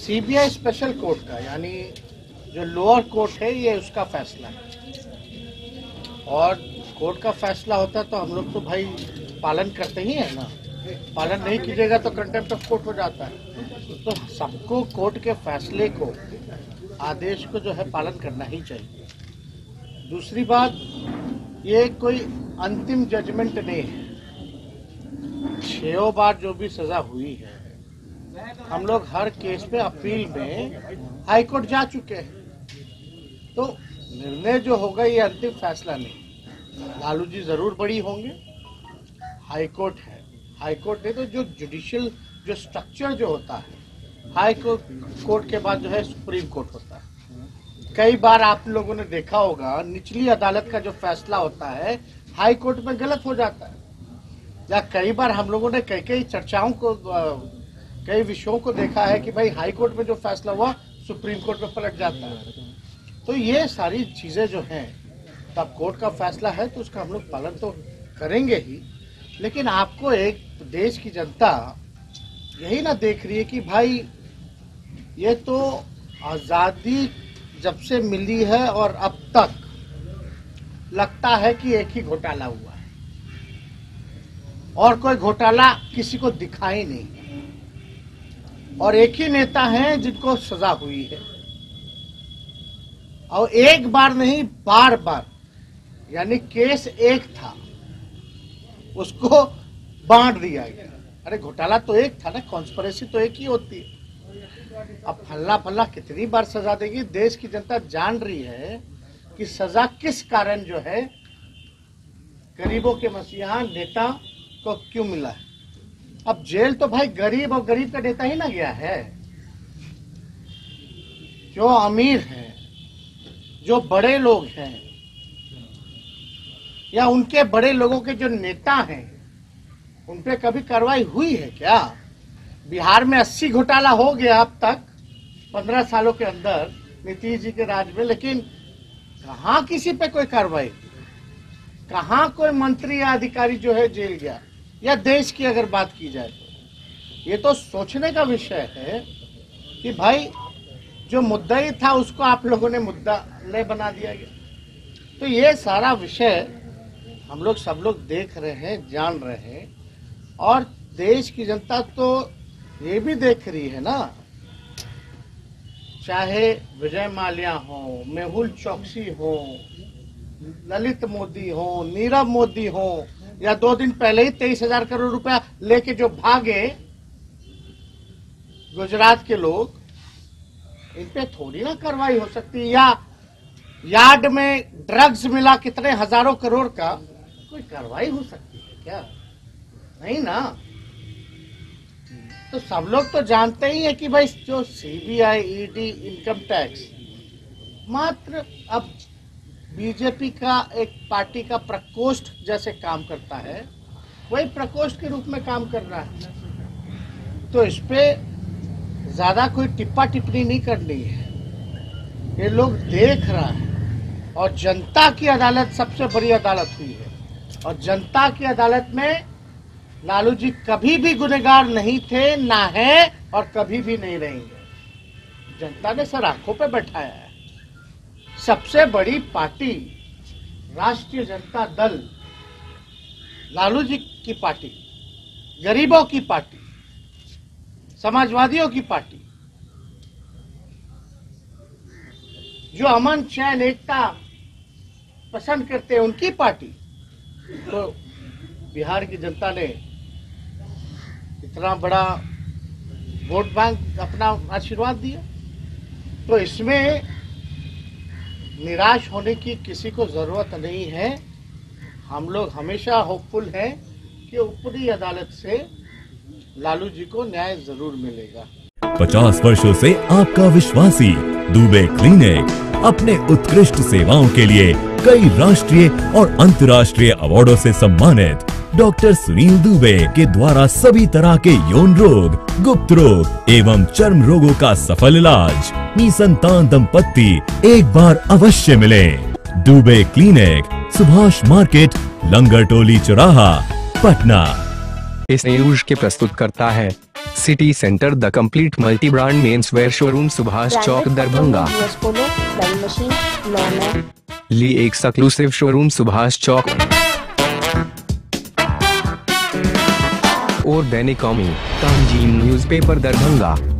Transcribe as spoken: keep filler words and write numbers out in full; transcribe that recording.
CBI special court का, यानी जो लोअर कोर्ट है, ये उसका फैसला है। और कोर्ट का फैसला होता है तो हम लोग तो भाई पालन करते ही है ना। पालन नहीं कीजिएगा तो कंटेम्प्ट ऑफ कोर्ट हो जाता है। तो सबको कोर्ट के फैसले को, आदेश को जो है पालन करना ही चाहिए। दूसरी बात, ये कोई अंतिम जजमेंट नहीं है। छह बार जो भी सजा हुई है, हम लोग हर केस पे अपील में हाई कोर्ट जा चुके हैं। तो निर्णय जो होगा ये अंतिम फैसला नहीं। लालू जी जरूर बड़ी होंगे, हाई कोर्ट है। हाई कोर्ट नहीं तो जो जुडिशियल जो स्ट्रक्चर जो होता है, हाई कोर्ट के बाद जो है सुप्रीम कोर्ट होता है। कई बार आप लोगों ने देखा होगा, निचली अदालत का जो फैसला होता है हाई कोर्ट में गलत हो जाता है। या कई बार हम लोगों ने कई कई चर्चाओं को, कई विषयों को देखा है कि भाई हाई कोर्ट में जो फैसला हुआ सुप्रीम कोर्ट में पलट जाता है। तो ये सारी चीजें जो हैं, तब कोर्ट का फैसला है तो उसका हम लोग पालन तो करेंगे ही। लेकिन आपको एक देश की जनता यही ना देख रही है कि भाई ये तो आजादी जब से मिली है और अब तक लगता है कि एक ही घोटाला हुआ है और कोई घोटाला किसी को दिखाई नहीं, और एक ही नेता हैं जिनको सजा हुई है, और एक बार नहीं बार बार, यानी केस एक था उसको बांट दिया गया। अरे घोटाला तो एक था ना, कॉन्स्पिरेसी तो एक ही होती है। अब फल्ला फल्ला कितनी बार सजा देगी? देश की जनता जान रही है कि सजा किस कारण जो है गरीबों के मसीहा नेता को क्यों मिला है। अब जेल तो भाई गरीब और गरीब का नेता ही ना गया है। जो अमीर हैं, जो बड़े लोग हैं, या उनके बड़े लोगों के जो नेता हैं, उन पे कभी कार्रवाई हुई है क्या? बिहार में अस्सी घोटाला हो गया अब तक पंद्रह सालों के अंदर नीतीश जी के राज में, लेकिन कहाँ किसी पे कोई कार्रवाई? कहाँ कोई मंत्री या अधिकारी जो है जेल गया? या देश की अगर बात की जाए तो ये तो सोचने का विषय है कि भाई जो मुद्दा ही था उसको आप लोगों ने मुद्दा नहीं बना दिया गया। तो ये सारा विषय हम लोग सब लोग देख रहे हैं, जान रहे हैं, और देश की जनता तो ये भी देख रही है ना। चाहे विजय माल्या हो, मेहुल चौकसी हो, ललित मोदी हो, नीरव मोदी हो, या दो दिन पहले ही तेईस हजार करोड़ रुपया लेके जो भागे गुजरात के लोग, इन पे थोड़ी ना कार्रवाई हो सकती। या यार्ड में ड्रग्स मिला कितने हजारों करोड़ का, कोई कार्रवाई हो सकती है क्या? नहीं ना। तो सब लोग तो जानते ही है कि भाई जो सीबीआई, ईडी, इनकम टैक्स मात्र अब बीजेपी का एक पार्टी का प्रकोष्ठ जैसे काम करता है, वही प्रकोष्ठ के रूप में काम कर रहा है। तो इस पे ज्यादा कोई टिप्पा टिप्पणी नहीं करनी है। ये लोग देख रहा है, और जनता की अदालत सबसे बड़ी अदालत हुई है, और जनता की अदालत में लालू जी कभी भी गुनहगार नहीं थे, ना है, और कभी भी नहीं रहेंगे। जनता ने सर आंखों पे बैठाया है। सबसे बड़ी पार्टी राष्ट्रीय जनता दल, लालू जी की पार्टी, गरीबों की पार्टी, समाजवादियों की पार्टी, जो अमन चैन एकता पसंद करते हैं, उनकी पार्टी। तो बिहार की जनता ने इतना बड़ा वोट बैंक अपना आशीर्वाद दिया, तो इसमें निराश होने की किसी को जरूरत नहीं है। हम लोग हमेशा होपफुल हैं कि ऊपरी अदालत से लालू जी को न्याय जरूर मिलेगा। पचास वर्षों से आपका विश्वासी दुबे क्लिनिक अपने उत्कृष्ट सेवाओं के लिए कई राष्ट्रीय और अंतर्राष्ट्रीय अवार्डों से सम्मानित डॉक्टर सुनील दुबे के द्वारा सभी तरह के यौन रोग, गुप्त रोग एवं चर्म रोगों का सफल इलाज। निसंतान दंपत्ति एक बार अवश्य मिले। दुबे क्लिनिक, सुभाष मार्केट, लंगर टोली चौराहा, पटना। इस न्यूज के प्रस्तुत करता है city centre the complete multi brand men's wear showroom Subhash Chowk Darbhanga. ली एक्सक्लूसिव शोरूम सुभाष चौक और दैनिक कौमी तंजीम न्यूज़पेपर दरभंगा।